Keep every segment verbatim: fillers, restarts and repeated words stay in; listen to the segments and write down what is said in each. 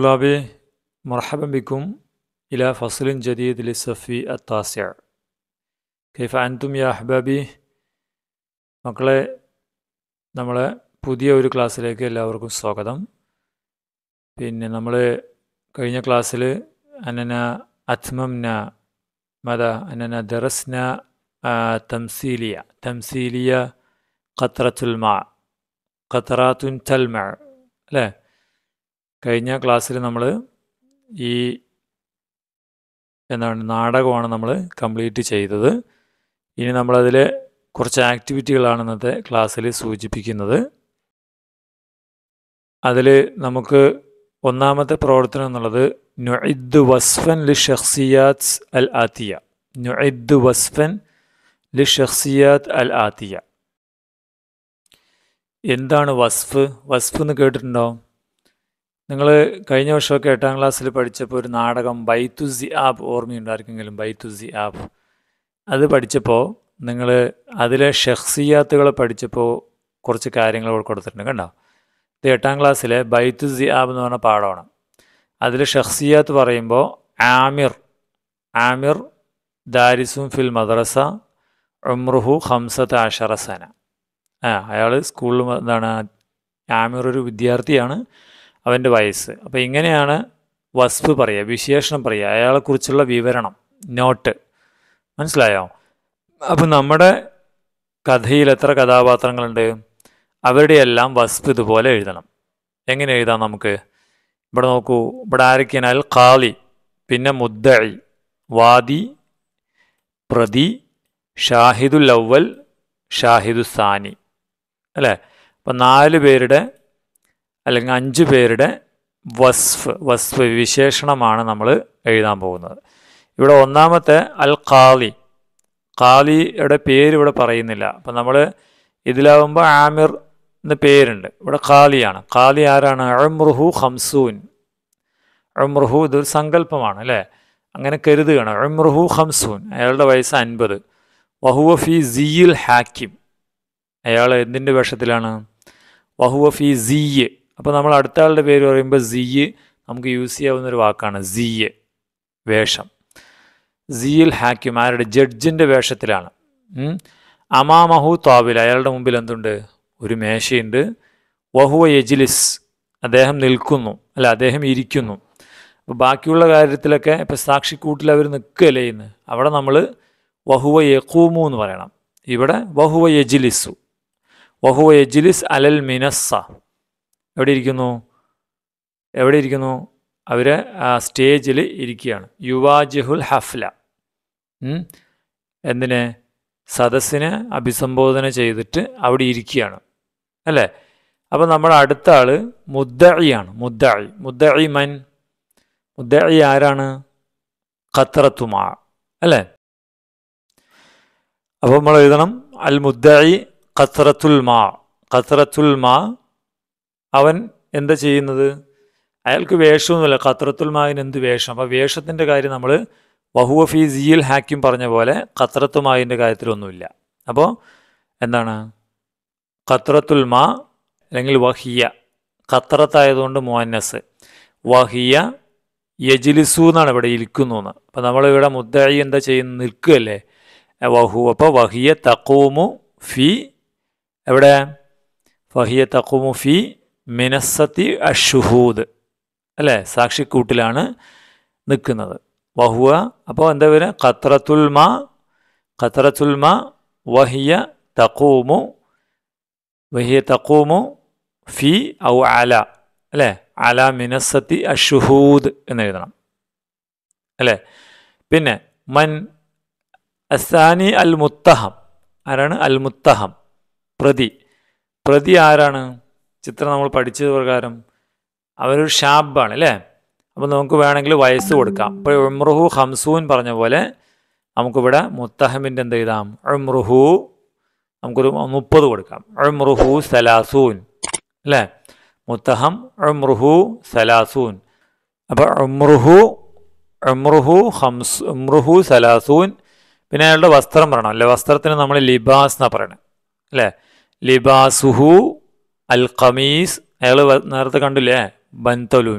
طلابي مرحبا بكم إلى فصل جديد للصف التاسع. كيف أنتم يا أحبابي؟ മക്കളെ, നമ്മളെ പുതിയ ഒരു ക്ലാസ്സിലേക്ക് എല്ലാവർക്കും സ്വാഗതം. പിന്നെ നമ്മൾ കഴിഞ്ഞ ക്ലാസ്സിൽ അന്നന അത്മംന മത അന്നന ദറസ്ന തംസീലിയ തംസീലിയ ഖത്രത്തുൽ മാ ഖത്റാത്തുൻ തൽമ അല്ലേ. കഴിഞ്ഞ ക്ലാസ്സിൽ നമ്മൾ ഈ എന്താണ് നാടകമാണ് നമ്മൾ കംപ്ലീറ്റ് ചെയ്തത്. ഇനി നമ്മളതിൽ കുറച്ച് ആക്ടിവിറ്റികളാണ് ഇന്നത്തെ ക്ലാസ്സിൽ സൂചിപ്പിക്കുന്നത്. അതിൽ നമുക്ക് ഒന്നാമത്തെ പ്രവർത്തനം എന്നുള്ളത് നുഇദ് വസ്ഫൻ ലി ഷഖ്സിയാത്ത് അൽ ആത്തിയ. നുഇദ് വസ്ഫൻ ലി ഷഖ്സിയാത്ത് അൽ ആത്തിയ. എന്താണ് വസ്ഫ്? വസ്ഫ് എന്ന് കേട്ടിട്ടുണ്ടോ? നിങ്ങൾ കഴിഞ്ഞ വർഷമൊക്കെ എട്ടാം ക്ലാസ്സിൽ പഠിച്ചപ്പോൾ ഒരു നാടകം ബൈത്തു സിആബ് ഓർമ്മയുണ്ടായിരിക്കെങ്കിലും ബൈത്തു സിആബ് അത് പഠിച്ചപ്പോൾ നിങ്ങൾ അതിലെ ഷഖ്സിയാത്തുകളെ പഠിച്ചപ്പോൾ കുറച്ച് കാര്യങ്ങൾ കൊടുത്തിട്ടുണ്ട്. കണ്ടോ? ഇത് എട്ടാം ക്ലാസ്സിലെ ബൈത്തു സിആബ് എന്ന് പറഞ്ഞ പാഠമാണ്. അതിൽ ഷഖ്സിയാത്ത് പറയുമ്പോൾ ആമിർ ആമിർ ദാരിസും ഫിൽ മദ്രസ ഉംറുഹു ഖംസത അശറ സന. ആ അയാൾ സ്കൂളിൽ എന്താണ് ആമിർ ഒരു വിദ്യാർത്ഥിയാണ്, അവൻ്റെ വയസ്സ്. അപ്പോൾ ഇങ്ങനെയാണ് വസ്ഫ് പറയുക, വിശേഷണം പറയുക, അയാളെക്കുറിച്ചുള്ള വിവരണം, നോട്ട്. മനസ്സിലായോ? അപ്പം നമ്മുടെ കഥയിൽ എത്ര കഥാപാത്രങ്ങളുണ്ട്? അവരുടെ എല്ലാം വസ്ഫ് ഇതുപോലെ എഴുതണം. എങ്ങനെ എഴുതാം നമുക്ക്? ഇവിടെ നോക്കൂ, ഇവിടെ ആരൊക്കെയാൽ ഖാലി, പിന്നെ മുദ്ദഇ, വാദി, പ്രതി, ഷാഹിദുൽ അവൽ, ഷാഹിദു സാനി അല്ലേ. അപ്പം നാല് പേരുടെ അല്ലെങ്കിൽ അഞ്ച് പേരുടെ വസ്ഫ് വസ്ഫ് വിശേഷണമാണ് നമ്മൾ എഴുതാൻ പോകുന്നത്. ഇവിടെ ഒന്നാമത്തെ അൽ ഖാലി. ഖാലിയുടെ പേര് ഇവിടെ പറയുന്നില്ല. അപ്പം നമ്മൾ ഇതിലാവുമ്പോൾ ആമിർ എന്ന പേരുണ്ട്, ഇവിടെ ഖാലിയാണ്. ഖാലി ആരാണ്? ഉംറുഹു ഖംസൂൻ. ഉംറുഹു ഇതൊരു സങ്കല്പമാണ് അല്ലേ, അങ്ങനെ കരുതുകയാണ്. ഉംറുഹു ഖംസൂൻ, അയാളുടെ വയസ്സ് അൻപത്. വഹുവ ഫി സിയിൽ ഹാക്കിം, അയാൾ എന്തിൻ്റെ വേഷത്തിലാണ്? വഹുവ ഫി സിയ്. അപ്പോൾ നമ്മൾ അടുത്ത ആളുടെ പേര് പറയുമ്പോൾ സിയ് നമുക്ക് യൂസ് ചെയ്യാവുന്നൊരു വാക്കാണ്. സിയ് വേഷം. സിയിൽ ഹാക്കിം, ആരുടെ? ജഡ്ജിൻ്റെ വേഷത്തിലാണ്. അമാമഹു താവിൽ, അയാളുടെ മുമ്പിൽ എന്തുണ്ട്? ഒരു മേശയുണ്ട്. വഹുവ യജ്ലിസ്, അദ്ദേഹം നിൽക്കുന്നു അല്ല അദ്ദേഹം ഇരിക്കുന്നു. അപ്പോൾ ബാക്കിയുള്ള കാര്യത്തിലൊക്കെ ഇപ്പം സാക്ഷിക്കൂട്ടിൽ അവർ നിൽക്കുകയല്ലേ ഇന്ന്, അവിടെ നമ്മൾ വഹുവ യഖൂമു എന്ന് പറയണം. ഇവിടെ വഹുവ യജ്ലിസു. വഹുവ യജ്ലിസ് അലൽ മിനസ്സ, എവിടെ ഇരിക്കുന്നു? എവിടെ ഇരിക്കുന്നു? അവർ ആ സ്റ്റേജിൽ ഇരിക്കുകയാണ്. യുവാജിഹുൽ ഹഫ്ല, എന്തിനെ? സദസ്സിനെ അഭിസംബോധന ചെയ്തിട്ട് അവിടെ ഇരിക്കുകയാണ് അല്ലേ. അപ്പോൾ നമ്മുടെ അടുത്ത ആൾ മുദ്ദഇയാണ്. മുദ്ദഇ മുദ്ദഇ മൻ? മുദ്ദഇ ആരാണ്? ഖത്രത്തുമാ അല്ലേ. അപ്പോൾ നമ്മൾ എഴുതണം അൽ മുദ്ദഇ ഖത്രത്തുൽ മാ. ഖത്രത്തുൽ മാ, അവൻ എന്താ ചെയ്യുന്നത്? അയാൾക്ക് വേഷമൊന്നുമില്ല. ഖത്രത്തുൽ മാവിന് എന്ത് വേഷം? അപ്പോൾ വേഷത്തിൻ്റെ കാര്യം നമ്മൾ വഹുവ ഫി സിയിൽ ഹാക്കിം പറഞ്ഞ പോലെ ഖത്രത്തുൽ മാവിൻ്റെ കാര്യത്തിലൊന്നുമില്ല. അപ്പോൾ എന്താണ്? ഖത്രത്തുൽ മാ അല്ലെങ്കിൽ വഹിയ, ഖത്രത്തായതുകൊണ്ട് മുഅന്നസ്. വഹിയ യജ്ലിസു എന്നാണ് ഇവിടെ ഇരിക്കുന്നു എന്ന്. അപ്പോൾ നമ്മളിവിടെ മുദ്ദഇ എന്താ ചെയ്യുന്നത്? നിൽക്കുകയല്ലേ. വഹു അപ്പോൾ വഹിയ തഖൂമു ഫി, എവിടെ? വഹിയ തഖൂമു ഫി മിനസ്സത്തി അഷ്ഹൂദ് അല്ലേ, സാക്ഷിക്കൂട്ടിലാണ് നിൽക്കുന്നത്. വഹുവ അപ്പോൾ എന്താ വരിക? ഖത്രത്തുൽ മാ. ഖത്രത്തുൽ മാ വഹിയ തഖൂമു വഹിയ തഖൂമു ഫി ഔ അല അല്ലേ, അല മിനസ്സത്തി അഷ്ഹൂദ് എന്ന് എഴുതണം അല്ലേ. പിന്നെ മൻ അസാനി അൽ മുത്തഹം, ആരാണ്? അൽ മുത്തഹം, പ്രതി. പ്രതി ആരാണ്? ചിത്രം നമ്മൾ പഠിച്ചത് പ്രകാരം അവരൊരു ഷാബാണ് അല്ലേ. അപ്പോൾ നമുക്ക് വേണമെങ്കിൽ വയസ്സ് കൊടുക്കാം. ഇപ്പോൾ ഉംറുഹു ഖംസൂൻ പറഞ്ഞ പോലെ നമുക്കിവിടെ മുത്തഹമിൻ്റെ എന്ത് എഴുതാം? ഉംറുഹു നമുക്കൊരു മുപ്പത് കൊടുക്കാം. ഉംറുഹു സലാസൂൻ അല്ലേ. മുത്തഹം ഉംറുഹു സലാസൂൻ. അപ്പോൾ ഉംറുഹു ഉംറുഹു ഖംസ് ഉംറുഹു സലാസൂൻ. പിന്നെ അയാളുടെ വസ്ത്രം പറയണം അല്ലേ. വസ്ത്രത്തിന് നമ്മൾ ലിബാസ് എന്നാണ് പറയണത് അല്ലേ. ലിബാസുഹു അൽ ഖമീസ്, അയാൾ നേരത്തെ കണ്ടില്ലേ? ബൻതലൂൻ,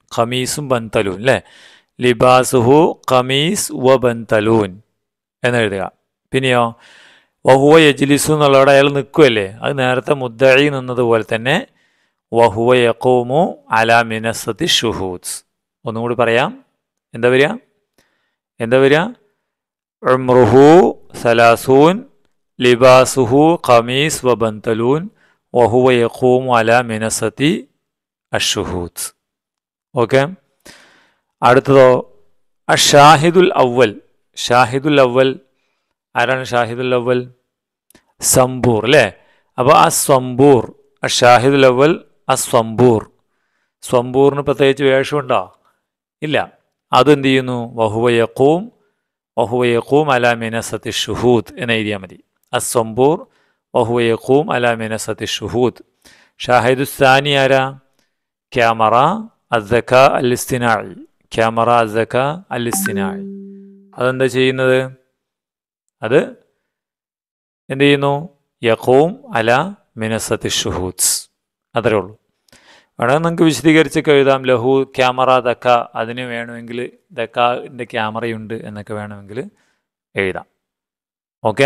ഖമീസും ബന്തലൂൻ അല്ലേ. ലിബാസുഹു ഖമീസ് വ ബന്തലൂൻ എന്നെഴുതുക. പിന്നെയോ വഹുവ യജ്ലിസു എന്നുള്ളവിടെ അയാൾ നിൽക്കുമല്ലേ, അത് നേരത്തെ മുദ്ദഈ നിന്നതുപോലെ തന്നെ വഹുവ യഖൂമു അലാ മിനസത്തി ഷുഹൂദ്. ഒന്നും കൂടി പറയാം. എന്താ വരിക എന്താ വരിക ഉംറുഹു സലാസൂൻ ലിബാസുഹു ഖമീസ് വ ബന്തലൂൻ വഹുവ യഖൂമു അലാ മിനസത്തി അഷ്ഷുഹൂദ്. ഓക്കെ. അടുത്തതോ അഷാഹിദുൽ അവൽ. ഷാഹിദുൽ അവൽ ആരാണ്? ഷാഹിദുൽ അവൽ സംബൂർ അല്ലേ. അപ്പോൾ ആ സ്വംബൂർ അഷാഹിദുൽ അവൽ അസ്വംബൂർ. സ്വംബൂറിന് പ്രത്യേകിച്ച് വേഷമുണ്ടോ? ഇല്ല. അതെന്ത് ചെയ്യുന്നു? വഹുവ യഖൂം വഹുവ യഖൂം അലാ മിനസത്തി ഷുഹൂദ് എന്ന് എഴുതിയാൽ മതി. അസ്വംബൂർ വഹുവ യഖൂം അലാ മിനസത്തി ഷുഹൂദ്. ഷാഹിദു സാനി ആരാ? ക്യാമറ അസ്സക അൽ-ഇസ്തിനാഇ. ക്യാമറ അസ്സക അൽ-ഇസ്തിനാഇ. അതെന്താ ചെയ്യുന്നത്? അത് എന്ത് ചെയ്യുന്നു? യഖൂം അലാ മിനസത്തി ഷുഹൂദ്സ്. അത്രേ ഉള്ളൂ. വേണമെങ്കിൽ നിങ്ങൾക്ക് വിശദീകരിച്ചൊക്കെ എഴുതാം. ലഹു ക്യാമറ ദക്ക, അതിന് വേണമെങ്കിൽ ദക്കാൻ്റെ ക്യാമറയുണ്ട് എന്നൊക്കെ വേണമെങ്കിൽ എഴുതാം. ഓക്കെ.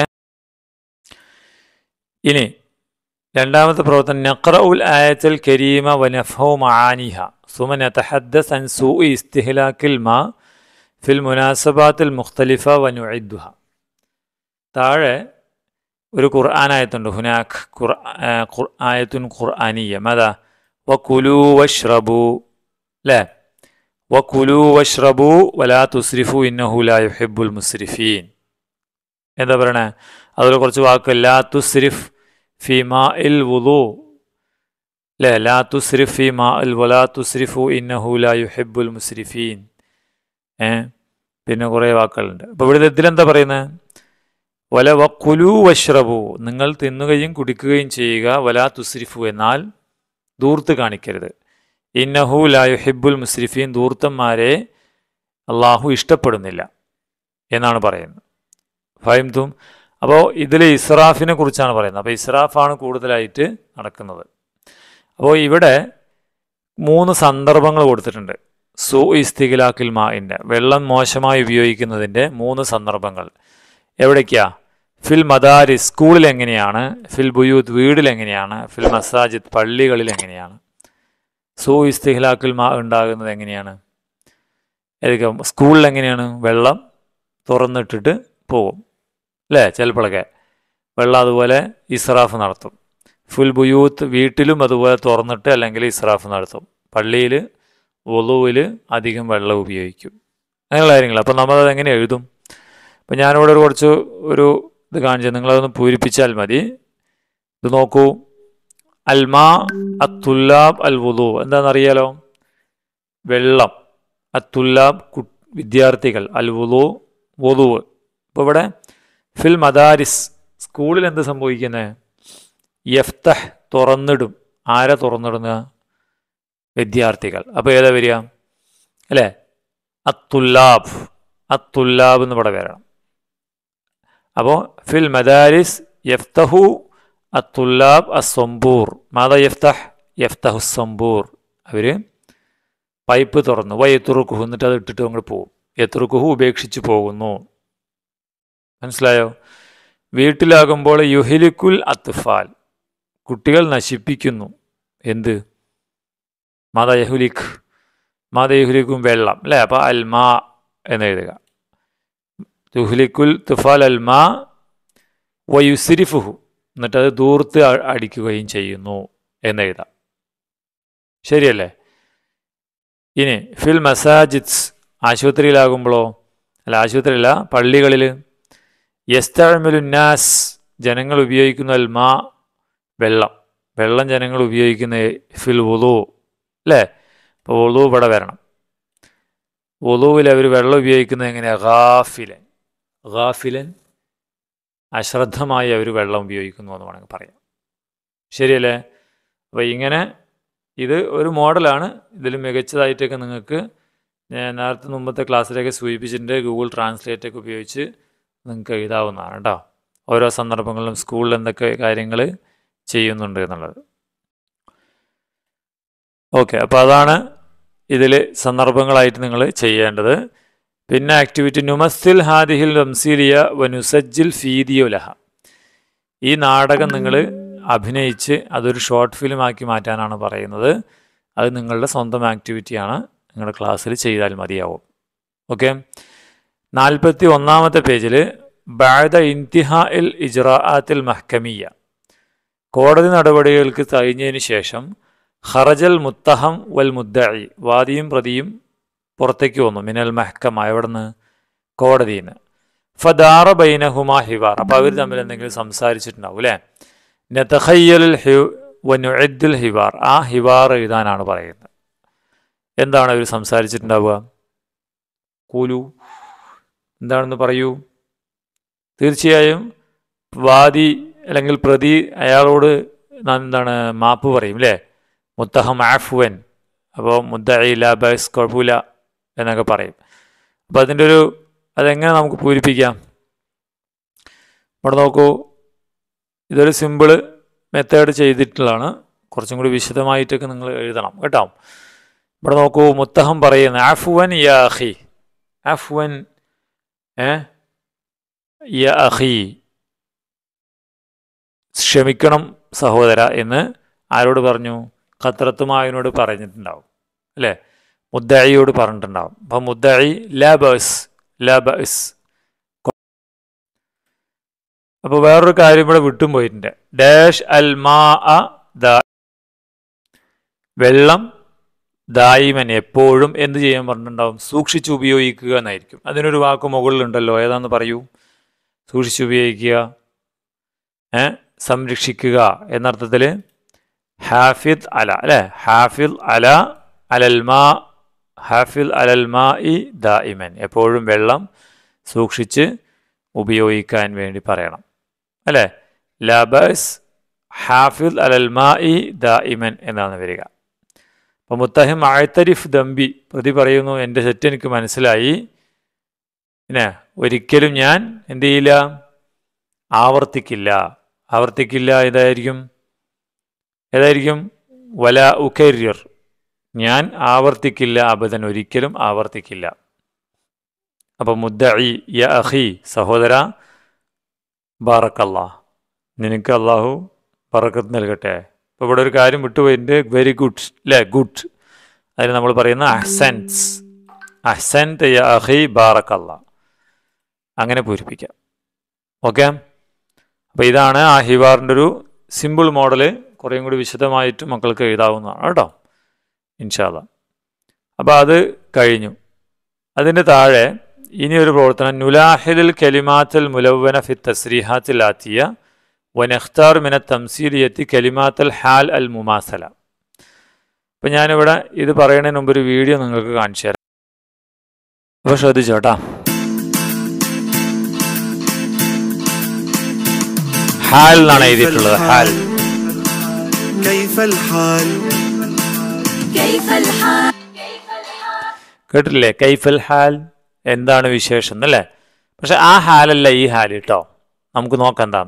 ഇനി രണ്ടാമത്തെ പ്രവർത്തനം നഖ്റഉൽ ആയത്തുൽ കരീമ വനഫ്ഹു മആനിഹ സുമ നതഹദ്ദസ് അൻ സൂഇ ഇസ്തിഹ്ലാക്കിൽ മാ ഫിൽ മുനാസബാത്തിൽ മുഖ്തലിഫ വനുഇദ്ദുഹ. താഴെ ഒരു ഖുർആനായത്തുണ്ട്. ഹുനാക് ആയത്തുൻ ഖുർആനിയ മദാ വകുലൂ വഷ്റബൂ അല്ലേ. വകുലൂ വഷ്റബൂ വലാ തുസ്രിഫു ഇന്നഹു ലാ യുഹിബ്ബുൽ മുസ്രിഫീൻ. എന്താ പറയണേ? അതുപോലെ കുറച്ച് വാക്ക് ലാ തുസ്രിഫ് ഫി മാഇൽ വുളൂ അല്ലേ. ലാ തുസ്രിഫ് ഫി മാഇൽ വലാ തുസ്രിഫു ഇന്നഹു ലാ യുഹിബ്ബുൽ മുസ്രിഫീൻ. ഏ പിന്നെ കുറേ വാക്കുകളുണ്ട്. അപ്പോൾ ഇവിടെ ഇതിലെന്താ പറയുന്നത്? വല വക്കുലു വഷ്റബു, നിങ്ങൾ തിന്നുകയും കുടിക്കുകയും ചെയ്യുക. വലാ തുസ്രിഫു, എന്നാൽ ദൂർത്ത് കാണിക്കരുത്. ഇന്നഹു ലാ യുഹിബ്ബുൽ മുസ്രിഫീൻ, ദൂർത്തന്മാരെ അള്ളാഹു ഇഷ്ടപ്പെടുന്നില്ല എന്നാണ് പറയുന്നത്. ഫഹിംതും. അപ്പോൾ ഇതിൽ ഇസ്രാഫിനെ കുറിച്ചാണ് പറയുന്നത്. അപ്പോൾ ഇസ്രാഫാണ് കൂടുതലായിട്ട് നടക്കുന്നത്. അപ്പോൾ ഇവിടെ മൂന്ന് സന്ദർഭങ്ങൾ കൊടുത്തിട്ടുണ്ട്. സു ഇസ്തിഗ്ലാക്കിൽ മാഇൻ്റെ, വെള്ളം മോശമായി ഉപയോഗിക്കുന്നതിൻ്റെ മൂന്ന് സന്ദർഭങ്ങൾ. എവിടേക്കാ? ഫിൽ മദാരിസ്, സ്കൂളിൽ എങ്ങനെയാണ്? ഫിൽ ബുയൂത്ത്, വീടിൽ എങ്ങനെയാണ്? ഫിൽ മസാജിദ്, പള്ളികളിൽ എങ്ങനെയാണ്? സു ഇസ്തിഗ്ലാക്കിൽ മാ ഉണ്ടാകുന്നത് എങ്ങനെയാണ്? ഏതൊക്കെ? സ്കൂളിൽ എങ്ങനെയാണ്? വെള്ളം തുറന്നിട്ടിട്ട് പോകും അല്ലേ, ചിലപ്പോഴൊക്കെ വെള്ളം അതുപോലെ ഇസ്രാഫ് നടത്തും. ഫുൽ ബുയൂത്ത്, വീട്ടിലും അതുപോലെ തുറന്നിട്ട് അല്ലെങ്കിൽ ഇസ്രാഫ് നടത്തും. പള്ളിയിൽ വുളൂവിൽ അധികം വെള്ളം ഉപയോഗിക്കും. അങ്ങനെയുള്ള കാര്യങ്ങൾ. അപ്പം നമ്മളത് എങ്ങനെ എഴുതും? അപ്പം ഞാനിവിടെ ഒരു കുറച്ച് ഒരു ഇത് കാണിച്ചത്, നിങ്ങളതൊന്ന് പൂരിപ്പിച്ചാൽ മതി. ഇത് നോക്കൂ. അൽമാ അത്തുല്ലാബ് അൽ വുളൂ എന്താണെന്നറിയാലോ? വെള്ളം. അത്തുല്ലാബ് വിദ്യാർത്ഥികൾ, അൽ വുളൂ വുളൂ. ഇപ്പോൾ ഇവിടെ ഫിൽ മദാരിസ്, സ്കൂളിൽ എന്ത് സംഭവിക്കുന്നത്? യഫ്തഹ്, തുറന്നിടും. ആരാ തുറന്നിടുന്നത്? വിദ്യാർത്ഥികൾ. അപ്പോൾ ഏതാ വരിക അല്ലേ? അത്തുല്ലാബ്. അത്തുല്ലാബ് എന്ന് ഇവിടെ വരണം. അപ്പോൾ ഫിൽ മദാരിസ് യഫ്തഹു അത്തുല്ലാബ് അസ്സംബൂർ. മാതാ യഫ്തഹ്? യഫ്തഹു സംബൂർ. അവർ പൈപ്പ് തുറന്നു. വ യത്രുക്കുഹു, എന്നിട്ട് അത് ഇട്ടിട്ട് അങ്ങോട്ട് പോകും. യത്രുക്കുഹു ഉപേക്ഷിച്ച് പോകുന്നു. മനസ്സിലായോ? വീട്ടിലാകുമ്പോൾ യുഹിലിക്കുൽ അത്ഫാൽ, കുട്ടികൾ നശിപ്പിക്കുന്നു. എന്ത്? മാതാ യഹുലിഖ്. മാതാ യഹുലിക്കും വെള്ളം അല്ലേ. അപ്പോൾ അൽമാ എന്നെഴുതുക. യുഹ്ലിക്കുൽ തുഫാൽ അൽമാ വയുസ്രിഫുഹു, എന്നിട്ട് അത് ദൂർത്ത് അടിക്കുകയും ചെയ്യുന്നു എന്നെഴുതാം. ശരിയല്ലേ? ഇനി ഫിൽ മസാജിദ്സ്, ആശുപത്രിയിലാകുമ്പോഴോ? അല്ല, ആശുപത്രിയില്ല, പള്ളികളിൽ. യസ്തഅ്മിലുന്നാസ്, ജനങ്ങൾ ഉപയോഗിക്കുന്ന അൽമാ വെള്ളം. വെള്ളം ജനങ്ങൾ ഉപയോഗിക്കുന്ന ഫിൽ വുളൂ അല്ലേ. അപ്പോൾ വുളൂ ഇവിടെ വരണം. വുളൂവിൽ അവർ വെള്ളം ഉപയോഗിക്കുന്നത് എങ്ങനെയാണ്? ഗാഫിലൻ. ഗാഫിലൻ, അശ്രദ്ധമായി അവർ വെള്ളം ഉപയോഗിക്കുന്നു എന്ന് വേണമെങ്കിൽ പറയാം. ശരിയല്ലേ? അപ്പോൾ ഇങ്ങനെ ഇത് ഒരു മോഡലാണ്. ഇതിൽ മികച്ചതായിട്ടൊക്കെ നിങ്ങൾക്ക് ഞാൻ നേരത്തെ മുമ്പത്തെ ക്ലാസ്സിലൊക്കെ സൂചിപ്പിച്ചിട്ടുണ്ട്. ഗൂഗിൾ ട്രാൻസ്ലേറ്റൊക്കെ ഉപയോഗിച്ച് നിങ്ങൾക്ക് എഴുതാവുന്നതാണ് കേട്ടോ. ഓരോ സന്ദർഭങ്ങളിലും സ്കൂളിൽ എന്തൊക്കെ കാര്യങ്ങൾ ചെയ്യുന്നുണ്ട് എന്നുള്ളത്. ഓക്കെ. അപ്പോൾ അതാണ് ഇതിൽ സന്ദർഭങ്ങളായിട്ട് നിങ്ങൾ ചെയ്യേണ്ടത്. പിന്നെ ആക്ടിവിറ്റി നുമസ്സിൽ ഹാദിഹിൽ തംസീലിയ വനുസജ്ജിൽ ഫീദിയോ ലഹ. ഈ നാടകം നിങ്ങൾ അഭിനയിച്ച് അതൊരു ഷോർട്ട് ഫിലിം ആക്കി മാറ്റാനാണ് പറയുന്നത്. അത് നിങ്ങളുടെ സ്വന്തം ആക്ടിവിറ്റിയാണ്, നിങ്ങളുടെ ക്ലാസ്സിൽ ചെയ്താൽ മതിയാവും. ഓക്കെ. നാൽപ്പത്തി ഒന്നാമത്തെ പേജിൽ ബഅദ ഇൻതിഹാഇൽ ഇജ്റാഅത്തിൽ മഹ്കമിയ, കോടതി നടപടികൾക്ക് കഴിഞ്ഞതിന് ശേഷം ഖറജൽ മുത്തഹം വൽ മുദ്ദഇ, വാദിയും പ്രതിയും പുറത്തേക്ക് വന്നു, മിനൽ മഹ്കമ, എവിടെ നിന്ന്? കോടതിയിൽ നിന്ന്. ഫദാറ ബൈനഹുമാ ഹിവാർ, അപ്പോൾ അവർ തമ്മിൽ എന്തെങ്കിലും സംസാരിച്ചിട്ടുണ്ടാവും അല്ലേ. നതഖയ്യലുൽ ഹി വനുഇദ്ദുൽ ഹിവാർ, ആ ഹിവാർ എഴുതാനാണ് പറയുന്നത്. എന്താണ് അവർ സംസാരിച്ചിട്ടുണ്ടാവുക? കൂലു, എന്താണെന്ന് പറയൂ. തീർച്ചയായും വാദി അല്ലെങ്കിൽ പ്രതി അയാളോട് എന്താണ് മാപ്പ് പറയും അല്ലേ. മുത്തഹം ആഫുവൻ, അപ്പോൾ മുദ്ദഇ ലാ ബഅസ്, കുഴപ്പമില്ല എന്നൊക്കെ പറയും. അപ്പോൾ അതിൻ്റെ ഒരു അതെങ്ങനെ നമുക്ക് പൂരിപ്പിക്കാം? ഇവിടെ നോക്കൂ, ഇതൊരു സിമ്പിള് മെത്തേഡ് ചെയ്തിട്ടുള്ളതാണ്. കുറച്ചും കൂടി വിശദമായിട്ടൊക്കെ നിങ്ങൾ എഴുതണം കേട്ടോ. ഇവിടെ നോക്കൂ, മുത്തഹം പറയുന്നത് ആഫുവൻ യാ അഖി, ആഫുവൻ ഏ യാ അഖി, ക്ഷമിക്കണം സഹോദര എന്ന് ആരോട് പറഞ്ഞു? ഖത്രത്തുമാവിനോട് പറഞ്ഞിട്ടുണ്ടാവും അല്ലേ, മുദ്ദഇയോട് പറഞ്ഞിട്ടുണ്ടാവും. അപ്പം മുദ്ദഇ ലാ ബഅസ്, ലാ ബഅസ്. അപ്പോൾ വേറൊരു കാര്യം ഇവിടെ വിട്ടും പോയിട്ടുണ്ട്. ഡാഷ് അൽ മാ അ ദാ, വെള്ളം ദായിമൻ എപ്പോഴും എന്ത് ചെയ്യാൻ പറഞ്ഞിട്ടുണ്ടാവും? സൂക്ഷിച്ച് ഉപയോഗിക്കുക എന്നായിരിക്കും. അതിനൊരു വാക്ക് മുകളിലുണ്ടല്ലോ, ഏതാന്ന് പറയൂ. സൂക്ഷിച്ച് ഉപയോഗിക്കുക, ഏ സംരക്ഷിക്കുക എന്നർത്ഥത്തിൽ ഹാഫിദ് അല അല്ലേ, ഹാഫിദ് അല അലൽ മാ, ഹാഫിദ് അലൽ മാ ഇ ദായിമൻ, എപ്പോഴും വെള്ളം സൂക്ഷിച്ച് ഉപയോഗിക്കാൻ വേണ്ടി പറയണം അല്ലേ. ലാ ബഅസ് ഹാഫിദ് അലൽ മാ ഇ ദായിമൻ എന്നാണ് വരിക. അപ്പോൾ മുത്തഹിം ആയത്തരിഫ് ദംബി, പ്രതി പറയുന്നു എൻ്റെ തെറ്റ് എനിക്ക് മനസ്സിലായി, പിന്നെ ഒരിക്കലും ഞാൻ എന്ത് ചെയ്യില്ല, ആവർത്തിക്കില്ല. ആവർത്തിക്കില്ല ഏതായിരിക്കും? ഏതായിരിക്കും? വല ഉകരിർ, ഞാൻ ആവർത്തിക്കില്ല, അബദൻ ഒരിക്കലും ആവർത്തിക്കില്ല. അപ്പം മുദ്ദഇ യാ അഖി, സഹോദര, ബാറക്കല്ലാ, നിനക്ക് അള്ളാഹു ബറക്കത്ത് നൽകട്ടെ. അപ്പോൾ ഇവിടെ ഒരു കാര്യം വിട്ടുപോയിട്ടുണ്ട്, വെരി ഗുഡ് അല്ലേ, ഗുഡ്. അതിന് നമ്മൾ പറയുന്ന അഹ്സൻസ്, അഹ്സൻത് യാ അഖി ബാറക്കല്ലാ, അങ്ങനെ പൂരിപ്പിക്കാം. ഓക്കെ. അപ്പോൾ ഇതാണ് ആ ഹിവാറിൻ്റെ ഒരു സിമ്പിൾ മോഡല്. കുറേയും കൂടി വിശദമായിട്ട് മക്കൾക്ക് എഴുതാവുന്നതാണ് കേട്ടോ, ഇൻഷാ അല്ലാഹ്. അപ്പോൾ അത് കഴിഞ്ഞു. അതിൻ്റെ താഴെ ഇനിയൊരു പ്രവർത്തനം, നുലാഹിലുൽ കലിമാത്തുൽ മുലവ്വന ഫി തസ്രീഹാത്തിൽ ആത്തിയ വനഖ്താർ മിന തംസീലിയത്തി കലിമാത്തുൽ ഹാൽ അൽ മുമാസല. അപ്പം ഞാനിവിടെ ഇത് പറയുന്നതിന് മുമ്പ് ഒരു വീഡിയോ നിങ്ങൾക്ക് കാണിച്ചു തരാം. അപ്പോൾ ശ്രദ്ധിച്ചോട്ടാ. ഹാൽ എന്നാണ് എഴുതിയിട്ടുള്ളത്, ഹാൽ. കേട്ടില്ലേ? കൈഫൽ ഹാൽ, എന്താണ് വിശേഷം എന്നല്ലേ. പക്ഷെ ആ ഹാലല്ല ഈ ഹാൽ കേട്ടോ. നമുക്ക് നോക്കാം എന്താണ്.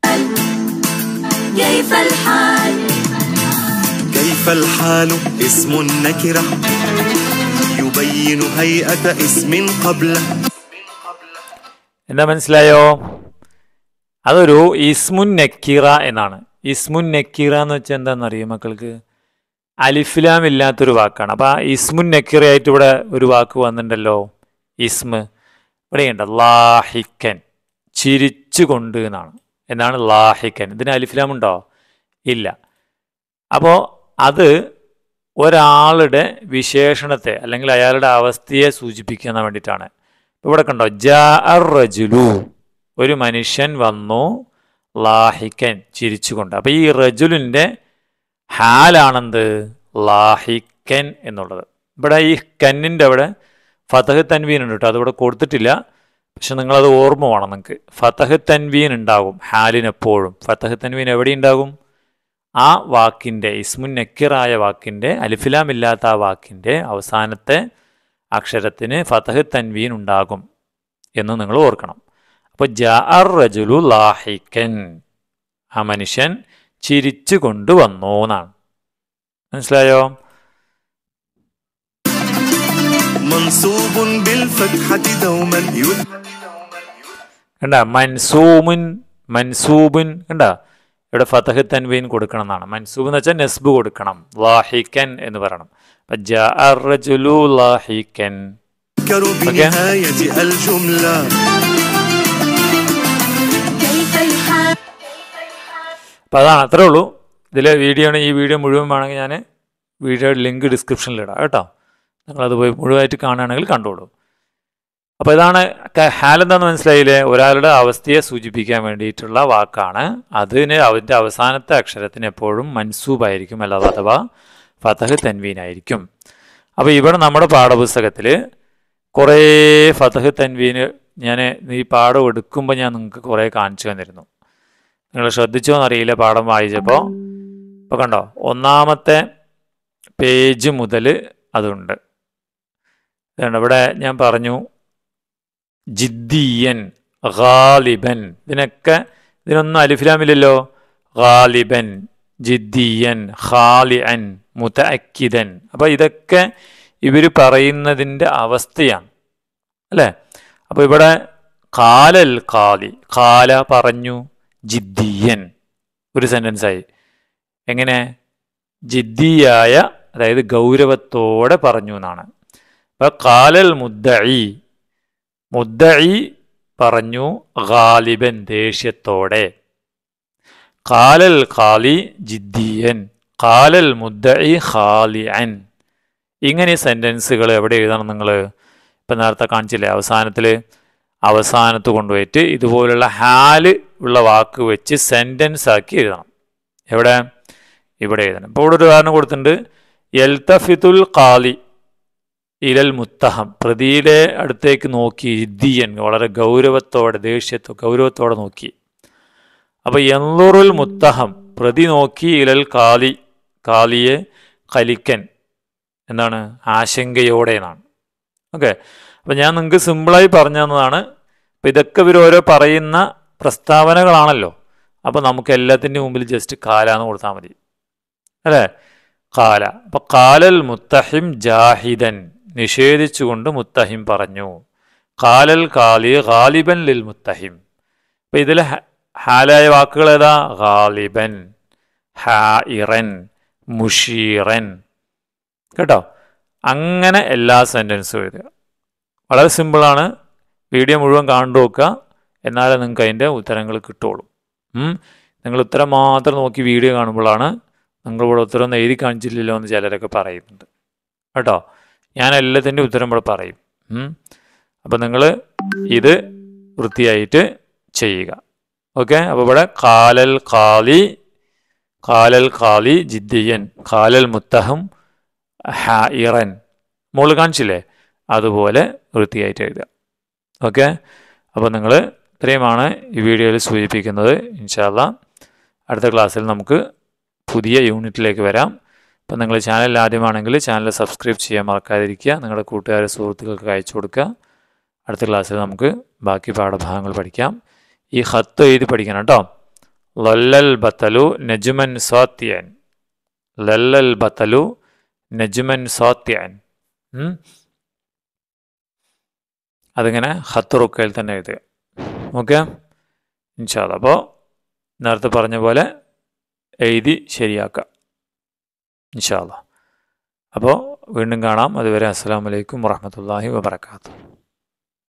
എന്താ മനസ്സിലായോ? അതൊരു ഇസ്മുൻ നക്കീറ എന്നാണ്. ഇസ്മുൻ നക്കീറ എന്ന് വെച്ചാൽ എന്താണെന്നറിയോ മക്കൾക്ക്? അലിഫ്ലാം ഇല്ലാത്തൊരു വാക്കാണ്. അപ്പോൾ ആ ഇസ്മുൻ നക്കീറയായിട്ട് ഇവിടെ ഒരു വാക്ക് വന്നിട്ടുണ്ടല്ലോ, ഇസ്മ്. ഇവിടെയുണ്ട് ലാഹിക്കൻ, ചിരിച്ചുകൊണ്ട് എന്നാണ്. എന്താണ് ലാഹിക്കൻ? ഇതിന് അലിഫ്ലാം ഉണ്ടോ? ഇല്ല. അപ്പോൾ അത് ഒരാളുടെ വിശേഷണത്തെ അല്ലെങ്കിൽ അയാളുടെ അവസ്ഥയെ സൂചിപ്പിക്കാൻ വേണ്ടിയിട്ടാണ്. ഇപ്പോൾ ഇവിടെ കണ്ടോ, ജാ അർ റജുലു, ഒരു മനുഷ്യൻ വന്നു, ലാഹിക്കൻ, ചിരിച്ചുകൊണ്ട്. അപ്പോൾ ഈ റജുലിൻ്റെ ഹാലാണെന്ത്? ലാഹിക്കൻ എന്നുള്ളത്. ഇവിടെ ഈ കന്നിൻ്റെ അവിടെ ഫതഹ് തൻവീൻ ഉണ്ട് കേട്ടോ, അതിവിടെ കൊടുത്തിട്ടില്ല. പക്ഷെ നിങ്ങളത് ഓർമ്മ വേണം നിങ്ങൾക്ക്. ഫതഹ് തൻവീൻ ഉണ്ടാകും ഹാലിനെപ്പോഴും. ഫതഹ് തൻവീൻ എവിടെ ഉണ്ടാകും? ആ വാക്കിൻ്റെ, ഇസ്മുൻ നക്കിറായ വാക്കിൻ്റെ, അലിഫിലാം ഇല്ലാത്ത ആ വാക്കിൻ്റെ അവസാനത്തെ അക്ഷരത്തിന് ഫതഹ് തൻവീൻ ഉണ്ടാകും എന്ന് നിങ്ങൾ ഓർക്കണം. അപ്പോൾ ജാ അർ റജുലു ലാഹിക്കൻ, ആ മനുഷ്യൻ ചിരിച്ചു കൊണ്ടുവന്നു എന്നാണ്. മനസ്സിലായോ? منصوب بالفتحة دوما കണ്ട മൻസൂമുൻ മൻസൂബുൻ കണ്ട ഇവിടെ ഫതഹ് തൻവീൻ കൊടുക്കണം എന്നാണ്. മൻസൂബ് എന്ന് വെച്ചാൽ നെസ്ബ് കൊടുക്കണം. ലാഹിക്കൻ എന്ന് പറയണം. ജാഅ അർ-റജുലു ലാഹിക്കൻ. അപ്പം അതാണ്, അത്രേ ഉള്ളൂ. ഇതിലെ വീഡിയോ ആണ്. ഈ വീഡിയോ മുഴുവൻ വേണമെങ്കിൽ ഞാൻ വീഡിയോയുടെ ലിങ്ക് ഡിസ്ക്രിപ്ഷനിൽ ഇടാം കേട്ടോ. നിങ്ങളത് പോയി മുഴുവനായിട്ട് കാണുകയാണെങ്കിൽ കണ്ടോളൂ. അപ്പോൾ ഇതാണ് ഹാലെന്താണെന്ന് മനസ്സിലായില്ലേ? ഒരാളുടെ അവസ്ഥയെ സൂചിപ്പിക്കാൻ വേണ്ടിയിട്ടുള്ള വാക്കാണ്. അതിന് അതിൻ്റെ അവസാനത്തെ അക്ഷരത്തിന് എപ്പോഴും മൻസൂബായിരിക്കും, അല്ലാതെ അഥവാ ഫതഹ് തൻവീനായിരിക്കും. അപ്പോൾ ഇവിടെ നമ്മുടെ പാഠപുസ്തകത്തിൽ കുറേ ഫതഹ് തൻവീന് ഞാൻ ഈ പാഠം എടുക്കുമ്പോൾ ഞാൻ നിങ്ങൾക്ക് കുറേ കാണിച്ചു തന്നിരുന്നു. നിങ്ങൾ ശ്രദ്ധിച്ചോ എന്നറിയില്ല പാഠം വായിച്ചപ്പോൾ. ഇപ്പോൾ കണ്ടോ, ഒന്നാമത്തെ പേജ് മുതൽ അതുണ്ട്. ഇതുണ്ട്. ഇവിടെ ഞാൻ പറഞ്ഞു ജിദ്ദിയൻ, ഗാലിബൻ, ഇതിനൊക്കെ ഇതിനൊന്നും അലിഫ്ലാമില്ലല്ലോ. ഗാലിബൻ, ജിദ്ദിയൻ, ഖാലിഅൻ, മുതഅക്കിദൻ. അപ്പോൾ ഇതൊക്കെ ഇവർ പറയുന്നതിൻ്റെ അവസ്ഥയാണ് അല്ലേ? അപ്പോൾ ഇവിടെ ഖാലൽ ഖാലി, ഖാല പറഞ്ഞു, ജിദ്ദിയൻ ഒരു സെൻറ്റൻസായി. എങ്ങനെ? ജിദ്ദിയായ, അതായത് ഗൗരവത്തോടെ പറഞ്ഞു എന്നാണ്. അപ്പോൾ ഖാലൽ മുദ്ദഈ, മുദ്ദഈ പറഞ്ഞു ഗാലിബൻ ദേഷ്യത്തോടെ. ഖാലൽ ഖാലി ജിദ്ദിയൻ, ഖാലൽ മുദ്ദഈ ഖാലിഅൻ. ഇങ്ങനെ സെൻറ്റൻസുകൾ എവിടെ എഴുതണം നിങ്ങൾ? ഇപ്പം നേരത്തെ കാണിച്ചില്ലേ, അവസാനത്തിൽ അവസാനത്ത് കൊണ്ടുപോയിട്ട് ഇതുപോലുള്ള ഹാല് ഉള്ള വാക്ക് വെച്ച് സെൻറ്റൻസ് ആക്കി എഴുതണം. എവിടെ? ഇവിടെ എഴുതണം. ഇപ്പോൾ ഇവിടെ ഒരു ഉദാഹരണം കൊടുത്തിട്ടുണ്ട്. യൽതഫിത്തുൽ ഖാലി ഇലൽ മുത്തഹം, പ്രതിയുടെ അടുത്തേക്ക് നോക്കി, ജിദ്ദിയൻ വളരെ ഗൗരവത്തോടെ, ദേഷ്യത്തോ ഗൗരവത്തോടെ നോക്കി. അപ്പോൾ യൻളുറുൽ മുത്തഹം, പ്രതി നോക്കി, ഇലൽ ഖാലി, ഖാലിയെ ഖലിക്കൻ, എന്താണ്? ആശങ്കയോടെ എന്നാണ്. ഓക്കെ. അപ്പം ഞാൻ നിങ്ങൾക്ക് സിമ്പിളായി പറഞ്ഞു തന്നതാണ്. അപ്പം ഇതൊക്കെ ഇവർ ഓരോ പറയുന്ന പ്രസ്താവനകളാണല്ലോ. അപ്പോൾ നമുക്ക് എല്ലാത്തിൻ്റെ മുമ്പിൽ ജസ്റ്റ് കാലാന്ന് കൊടുത്താൽ മതി അല്ലേ? കാല. അപ്പം കാലൽ മുത്തഹിം ജാഹിദൻ, നിഷേധിച്ചുകൊണ്ട് മുത്തഹിം പറഞ്ഞു. കാലൽ കാലി ഗാലിബൻ ലിൽ മുത്തഹിം. അപ്പം ഇതിൽ ഹാലായ വാക്കുകൾ ഏതാ? ഗാലിബൻ, ഹാഇറൻ, മുഷീറൻ. കേട്ടോ? അങ്ങനെ എല്ലാ സെൻറ്റൻസും എഴുതുക. വളരെ സിമ്പിളാണ്. വീഡിയോ മുഴുവൻ കണ്ടു നോക്കുക, എന്നാലേ നിങ്ങൾക്ക് അതിൻ്റെ ഉത്തരങ്ങൾ കിട്ടുള്ളൂ. നിങ്ങൾ ഉത്തരം മാത്രം നോക്കി വീഡിയോ കാണുമ്പോഴാണ് നിങ്ങളിവിടെ ഉത്തരം ഒന്നും എഴുതി കാണിച്ചില്ലല്ലോ എന്ന് ചിലരൊക്കെ പറയുന്നുണ്ട് കേട്ടോ. ഞാൻ എല്ലാത്തിൻ്റെ ഉത്തരം ഇവിടെ പറയും. അപ്പം നിങ്ങൾ ഇത് വൃത്തിയായിട്ട് ചെയ്യുക. ഓക്കെ. അപ്പോൾ ഇവിടെ ഖാലൽ ഖാലി, ഖാലൽ ഖാലി ജിദ്ദിയൻ, ഖാലൽ മുത്തഹം ഹാഇറൻ, മോള് കാണിച്ചില്ലേ? അതുപോലെ വൃത്തിയായിട്ട് എഴുതുക. ഓക്കെ. അപ്പോൾ നിങ്ങൾ ഇത്രയുമാണ് ഈ വീഡിയോയിൽ സൂചിപ്പിക്കുന്നത്. ഇൻഷാ അല്ലാഹ് അടുത്ത ക്ലാസ്സിൽ നമുക്ക് പുതിയ യൂണിറ്റിലേക്ക് വരാം. അപ്പം നിങ്ങൾ ചാനൽ ആദ്യമാണെങ്കിൽ ചാനൽ സബ്സ്ക്രൈബ് ചെയ്യാൻ മറക്കാതിരിക്കുക. നിങ്ങളുടെ കൂട്ടുകാരെ സുഹൃത്തുക്കൾക്ക് അയച്ചു കൊടുക്കുക. അടുത്ത ക്ലാസ്സിൽ നമുക്ക് ബാക്കി പാഠഭാഗങ്ങൾ പഠിക്കാം. ഈ ഖത്ത് എഴുതി പഠിക്കണം കേട്ടോ. ലല്ലൽ ബത്തലു നജ്മൻ സാത്തിയൻ, ലല്ലൽ ബത്തലു നജ്മൻ സാത്തിയൻ. അതിങ്ങനെ ഖത്ത് റുക്കയിൽ തന്നെ എഴുതുക. ഓക്കെ ഇൻഷാ അല്ലാഹ്. അപ്പോൾ നേരത്തെ പറഞ്ഞ പോലെ എഴുതി ശരിയാക്കാം ഇൻഷാ അല്ലാഹ്. അപ്പോൾ വീണ്ടും കാണാം. അതുവരെ അസ്സലാമു അലൈക്കും വറഹ്മത്തുള്ളാഹി വബറകാതുഹു.